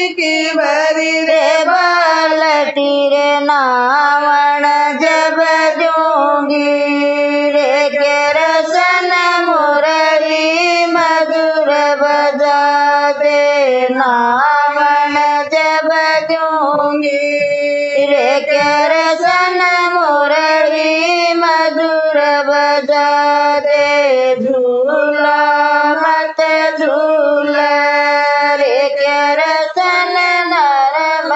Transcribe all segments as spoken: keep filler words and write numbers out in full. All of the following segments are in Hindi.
की भरी रे बालटी रे नावण जब दूंगी रे के रसन मुरली मधुर बजा दे नावण जब दूंगी रे के रसन मुरली मधुर बजा दे झूला मत झूल रे के रसन नरम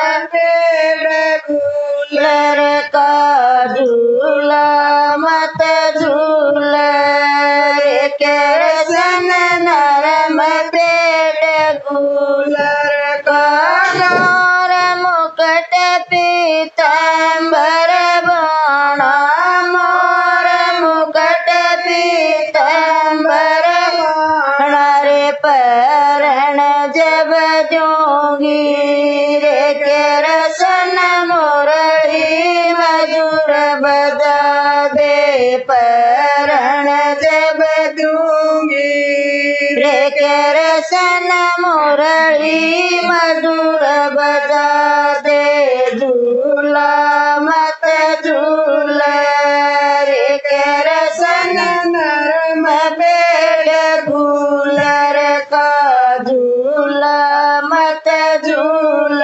गुलर का झूला मत झूल रे के रसन नरम पेड़ गुलर का मोर मुकुट पीतांबर बाणा मोर मुकुट पीतांबर बाणा रे परण जब दूंगी रे के रसन मुरली मधुर बजा दे परण जब दूंगी रे के रसन मुरली मधुर बजा दे झूला मत झूल रे के रसन नरम पेड़ गुलर का झूला मत झूल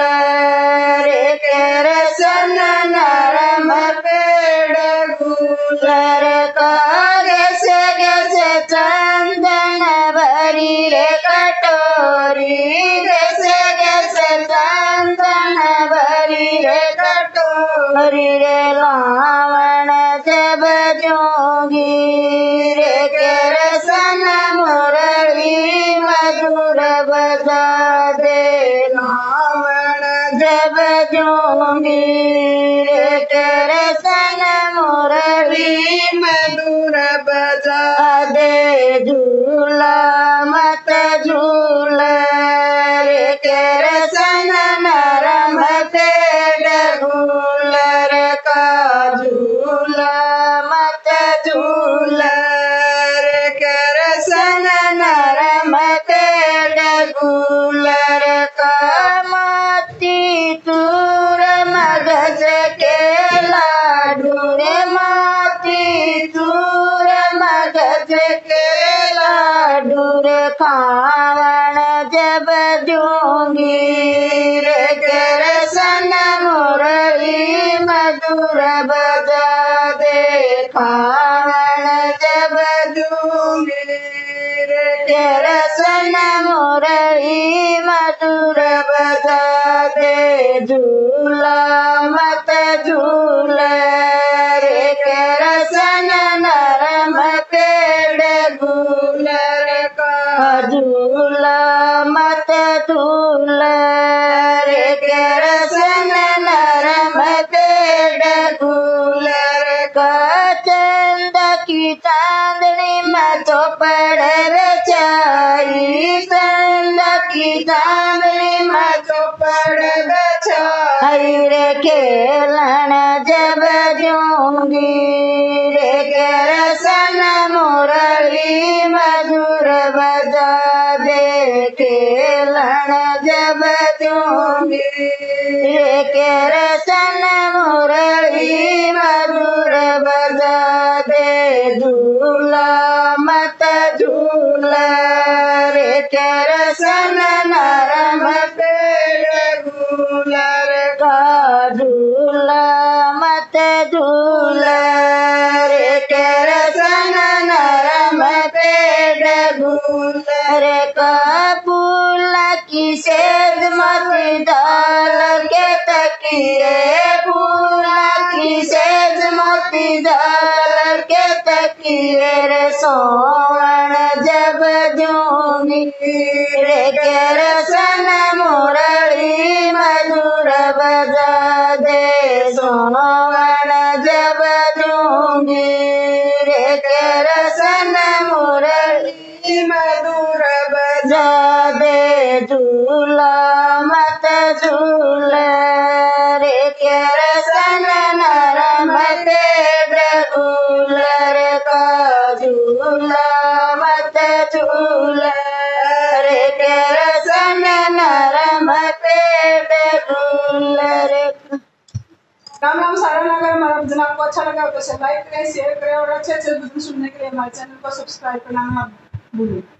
रे के रसन नरम पेड़ गुलर का गस गस चंदन भरी रे कटोरी गस गस चंदन भरी रे कटोरी रे लावण जब दूंगी रे के रसन मुरली मधुर बजा दे लावण जब दूंगी रे के रसन मुरली मधुर बजा दे झूला मत झूल रे के रसन नरम पेड़ गुलर का झूला मत झूल रे के रसन नरम पेड़ गुलर का मोती चूर मगज के लाडू रे मोती चूर मगज के लाडू रे खावण जब दूंगी रे के रसन मुरली मधुर बजा दे खावण जब दूंगी रे के रसन मुरली मधुर बजा दे झूला मत झूल रे के रसन नरम पेड़ गुलर का झूला मत झूल रे के रसन नरम पेड़ गुलर का चंद की चांदनी में चौपड़ रचाई चंद की चांदनी में चौपड़ रचाई रे खेलन जब दूंगी रे के रसन मुरली मधुर बजा दे खेलन जब दूंगी रे के रसन मुरली मधुर बजा दे झूला मत झूल रे के रसन नरम पेड़ गुलर का झूला मत झूल रे के रसन नरम पेड़ गुलर का फूल की सेज मत डाल के तकिए फूल की सेज मत डाल के तकिए रे सोवण जब दूंगी रे के रसन मुरली मधुर बजा दे सोवण जब दूंगी रे के रसन मुरली मधुर बजा दे झूला मत झूल रे के रसन नरम पेड़ गुलर का झूला मत झूल रे के रसन नरम पेड़ राम राम सारा अगर हमारा भजन आपको अच्छा लगा तो लाइक करें, शेयर करें और अच्छे अच्छे भजन सुनने के लिए हमारे चैनल को सब्सक्राइब करना मत भूलें।